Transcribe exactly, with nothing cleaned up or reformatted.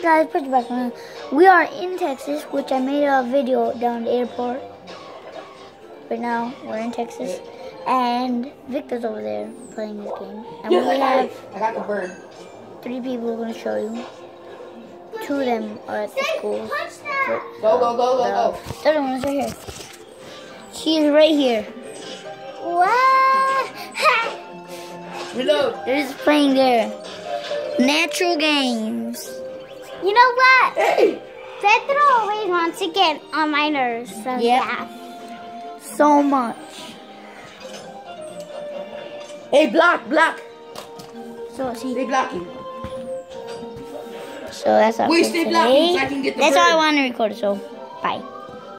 Hey guys, put your back on. We are in Texas, which I made a video down at the airport. Right now, we're in Texas, and Victor's over there playing this game. And yes, we I got have it. I got the bird. Three people we're going to show you. Two of them are at the school. Go, go, go, go, go. The other one is right here. She is right here. What? Reload. They're just playing there. Natural games. You know what? Hey. Pedro always wants to get on my nerves. So Yep. yeah. So much. Hey, block, block. So see. Stay blocking. So that's all. Wait, for stay today. blocking so I can get the That's bird. all I want to record. So bye.